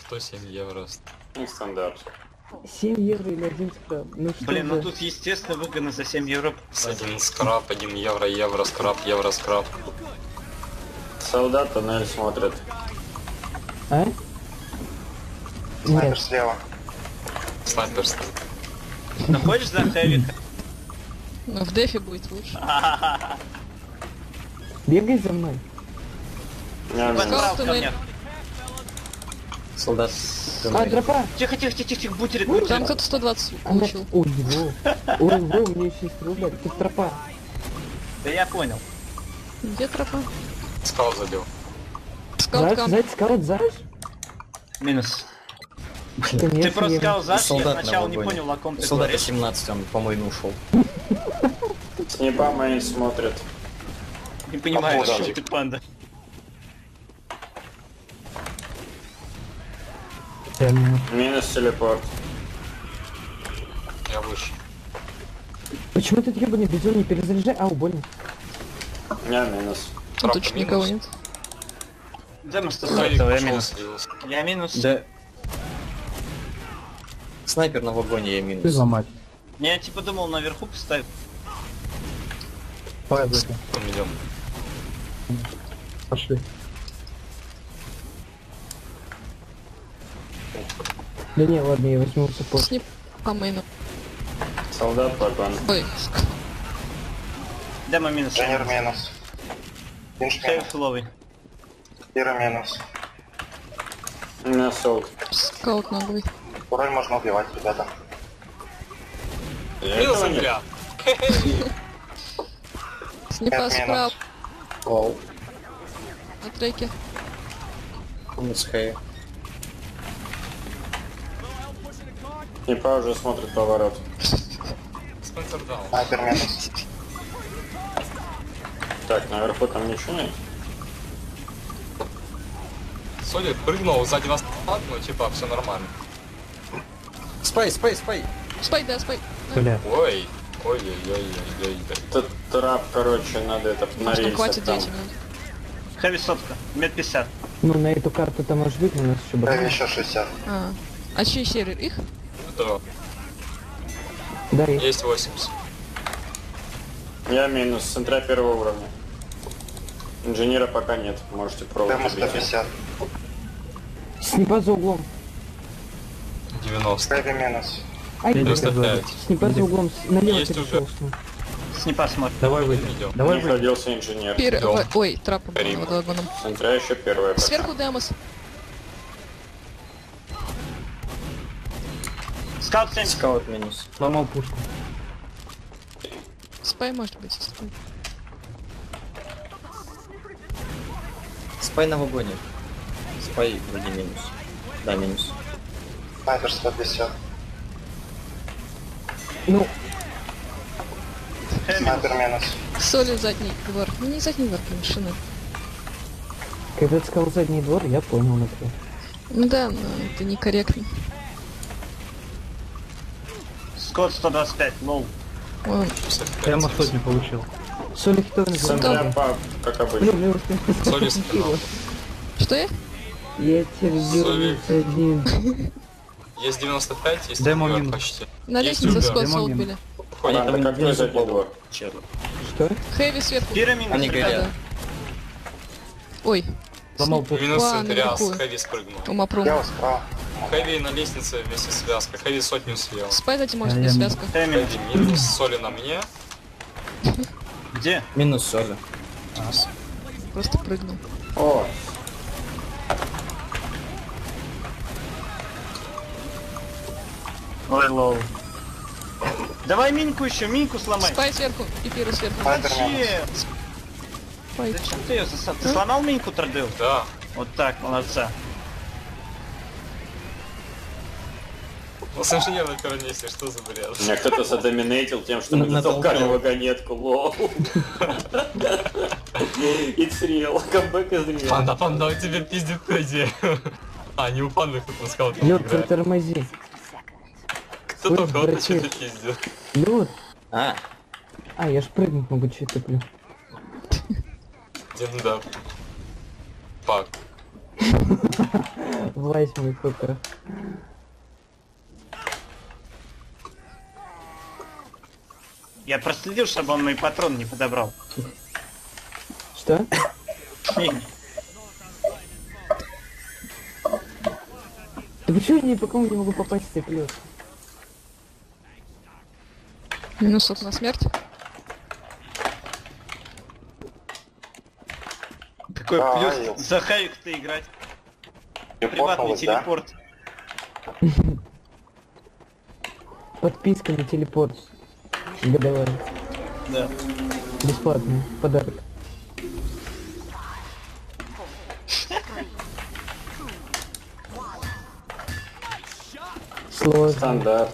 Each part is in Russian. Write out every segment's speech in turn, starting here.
107 евро. Не стандарт. 7 евро или 1 скраб. Ну что Блин, за- ну тут естественно выгодно за 7 евро. Один скраб, 1 евро, евро, скраб. Солдат туннель смотрит. А? Снайпер Нет. слева. Снайперский. Ну хочешь за хэвика? Ну, в дефе будет лучше. Бегай за мной. Не, Подбрал Скаут ко туннель. мне. Солдат. А, дропа! Тихо, бутерик, Там бутерик. кто-то 120 Она... получил. Ой, во. Ой, во, у меня еще есть рубля. Тут тропа. Да я понял. Где тропа? Скал задел. Скаут Заш, камп. зайц, скаут, заш? Минус. Конечно, Ты просто я- сказал Заш, я Солдат на сначала не вагоне. понял, о ком ты Солдата говоришь. 17, он, по-моему, ушел. Снипа мейн смотрит. Не понимаю, Походу. что ты панда. Минус телепорт. Я выше. Почему этот ебаный бизон не перезаряжай? Ау, больно. Не, минус. Тут точно никого нет. Да, мы Хэвик я пошел, минус. слился. Я минус. Да. Снайпер на вагоне, я минус. Взломать. Я типа думал наверху поставить. Там идем. Пошли. Да не, ладно, я возьму саппорт. Снип по мейну. Солдат вагон. Ой, Демо минус. Дженнер минус. Инш Хэвик минус. фуловый. Ира минус. У меня солд. скаут наглый. Ураль можно убивать, ребята. Минус земля. Снипа Пять справа минус. Вау. на треке. Минус хэй. Снипа уже смотрит поворот. Спенсер даун. Снайпер минус. Так, наверху там ничего нет. Солид прыгнул, сзади нас ну типа все нормально. Спай. Спай, да, спай. Ой, ой-ой-ой-ой-ой. Тут трап, короче, надо это на Может, нам рельсах хватит там. 9 минут. Хэви сотка. Мет 50. Ну, на эту карту там может быть, у нас еще Хэви брать. еще 60. А чей сервер? Их? Да, Да, и... есть 80. Я минус. Центра первого уровня. Инженера пока нет. Можете Демо пробовать убить. 150. Снипа за углом. 90. Хэви минус. Ай, 95. снипа за углом. Налево Есть перешел. уже. Снипа смотрит. Давай выйдем. Идем. Не ходился инженер. Первый. Ой, трапа была Рим. над вагоном. Центра еще первая. пока. Сверху Демос. Скаут 70. Скаут минус. Сломал пушку. Спай может быть. Спай. Спай на вагоне. Спай вроде минус. Да, минус. Снайпер 150. Ну, Снайпер минус. Соли задний двор. Ну не задний двор, машина. когда ты сказал задний двор, я понял, например. Ну да, но это некорректно. Скот 125. Лол. Вон, Прямо сотню получил. Соли хитовый Центра называется. пап, как обычно. Блин, мне уж Соли спинал. Что я? Я тебя Соли. сделаю один. Есть 95, есть Демо вверх минус. почти. На Есть лестнице сюда. скот Демо сол минус. были. Ходим. Ладно, как твой задний двор? Черт. Что? Хэви сверху. Пира минус. Они ребята. горят. Ой, Сломал пушку. Минус Ладно, Центриас, наверху. Хэви спрыгнул. Умапрум. Я справа. Хэви на лестнице вместе с связкой. Хэви сотню съел. Спай за может А, не я связка. Хэви минус. Хэви минус, соли на мне. Где? Минус Соли. Просто прыгнул. О, Ой, лол. Давай миньку еще, миньку сломай. Спай сверху и пиру сверху. Снайпер минус. Зачем? Спай. Зачем ты ее засал? Ты сломал миньку, Тродыл? Да. Вот так, молодца. Ну с инженерной коронесии, что за бред? меня кто-то задоминейтил тем, что мы Натолкал. затолкали вагонетку. Лол. It's real. Камбэк is real. Панда, он тебе пиздит по идее. А, не у панды кто сказал, там Лёд, играет. тормози. Кто Ой, только вот братец. что-то пиздит. Лёд. А, А, я ж прыгнуть могу, че туплю. Динда. Пак. Влазь мой хп. Я проследил, чтобы он мой патрон не подобрал. Что? Да почему я ни по кому не могу попасть в плюс? Минусок на смерть. Какой Ай, плюс за Хайк-то играть. Приватный Телепортнулась, да? телепорт. Подписка на телепорт. Годовая. Да. Бесплатный. Подарок. Сложно. Стандарт.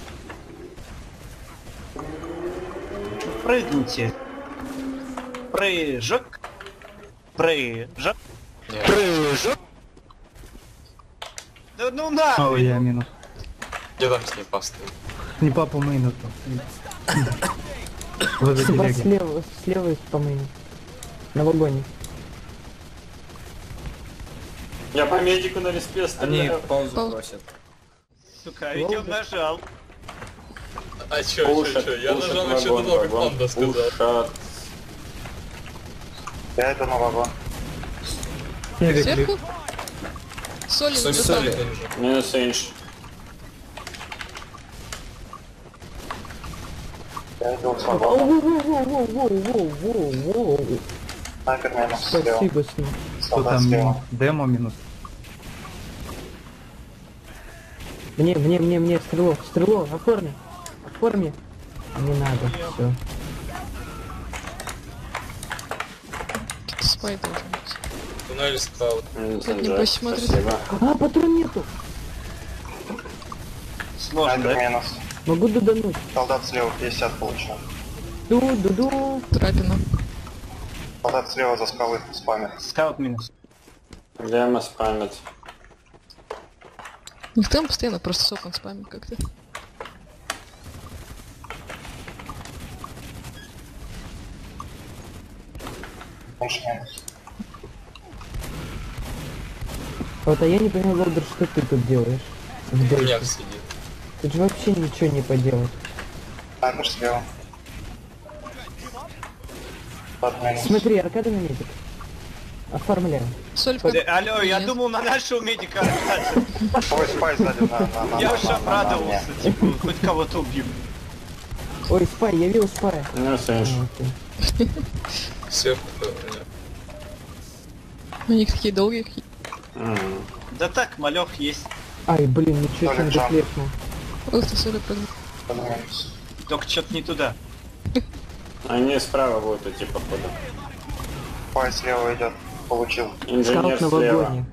Прыгните. Прыжок. Прыжок. Нет. Прыжок. Да ну на! О, я минус. Где там снипа стоит? Не папа минус. Возле Слева, телеги. слева по-моему. На вагоне. Я по медику на респе Они стреляю. паузу Пауз. просят. Сука, а ведь он нажал. А чё? Я нажал еще вагон, много, как вагон, панда сказал. пушат. Я иду на вагон. Сверху? Соли Соли, да соли, там. конечно. Минус инш. Я иду с вагоном. Воу-воу-воу-воу-воу-воу-воу. Снайпер минус слева. Спасибо, Снуп. Кто Солдат там? слева. Демо минус. Мне, стрелу, оформи. Оформи. Не надо, все. Спай должен быть. Туннель скаут. Минус Тут инжект. небось смотрит. Спасибо. А, патрон нету. Сложно, Снайпер да? минус. Могу додануть. Солдат слева 50 получил. Ду-ду-ду. Трапина. Солдат слева за скалы спамит. Скаут минус. Лема спамит. Никто там постоянно просто соком спамит как-то. Больше минус. Вот, а я не понимаю, Волдер, что ты тут делаешь? В дейте. Хуйняк сидит. Тут же вообще ничего не поделать. Снайпер слева. Солдат минус. Смотри, аркада на медик. Оформляю. Соль в как... Алло, я Нет. думал на нашего медика орать. Ой, спай сзади на Я уж мне. обрадовался, типа, хоть кого-то убью. Ой, спай, я видел спая. Минус инш. Окей. Сверху нет. У них такие долгие какие. Да так, малек есть. Ай, блин, ничего себе, Толик, Жан. доклепнул. Ух ты, соли прыгнул. Солдат минус. Только что-то не туда. Они справа будут идти, походу. Спай слева идет. Получил. Инженер Скаут на слева. вагоне.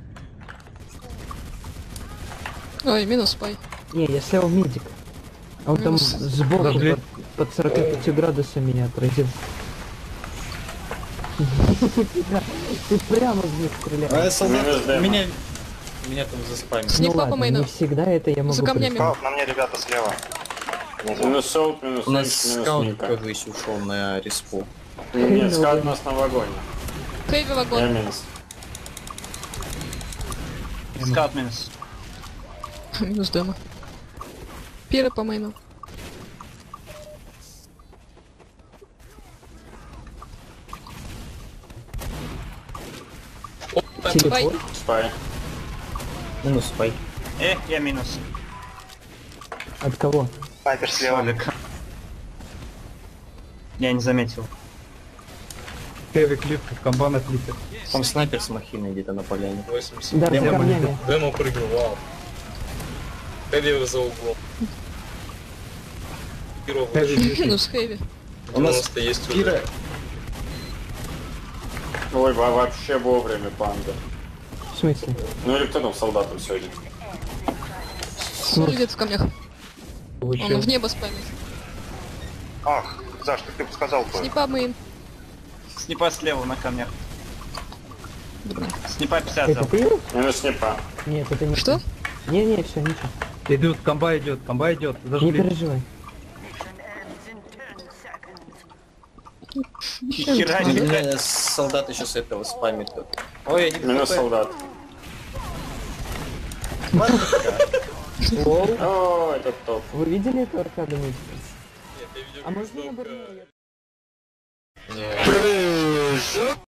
Ой, минус спай. Не, я слева медик. А он там Минус. сбоку Да, блин. под 45 градусами меня отразил. Ты прямо в них стреляешь. солдат, Минус демо. меня там заспамили. Снег Ну папа ладно, мейна. не всегда это я могу За камнями. представить. Скаут, на мне ребята слева. Внизу. Минус солд, минус У нас инш, минус скаут Ника. ПВ ушел на респу. Нет, скаут у нас на вагоне. Хэви Я вагон. минус. Скаут минус. Минус демо. Пиры по мейну. Телепорт. Спай. Минус спай. Я минус. От кого? Снайпер слева. Солик. Я не заметил. Хэви клип, комбан отлитый. Там снайпер с махиной где-то на поляне. 80. Да, за Демо камнями. Демо прыгнул, вау. Хэви за углом. Пиро Хэви летит. Минус хэви. У нас 90 есть уже. Пира. Ой, вообще вовремя, панда. В смысле? Ну или кто там солдатом сегодня? Соль где-то в камнях. Он Получил. в небо спамит. Ах, Заш, ты бы сказал бы. Снипа мейн. Снипа слева на камнях. Снипа 50 Это зал. ты? Минус снипа. Нет, это не Что? Не, все, ничего. Идет, комба идет, Не зажгли. переживай. Хера не. Меня солдат еще с этого спамит. Ой, один Минус хп. солдат. Лол. О, это топ. Вы видели эту аркаду мечту? А можно я оберну? Не.